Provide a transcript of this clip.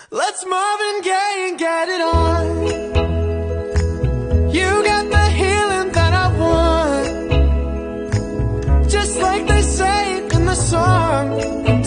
Let's Marvin Gaye and get it on. You got the healing that I want, just like they say in the song.